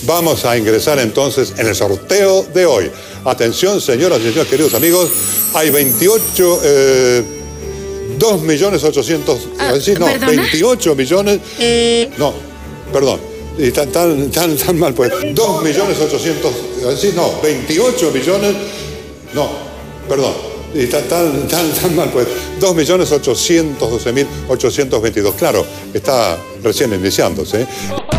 Vamos a ingresar entonces en el sorteo de hoy. Atención, señoras y señores, queridos amigos, hay 28... 2.800.000... no, ¿perdona? 28 millones... no, perdón. Y tan mal, pues. 2.800.000... no, 28 millones... no, perdón. Y tan mal, pues. 2.812.822. Claro, está recién iniciándose, ¿eh?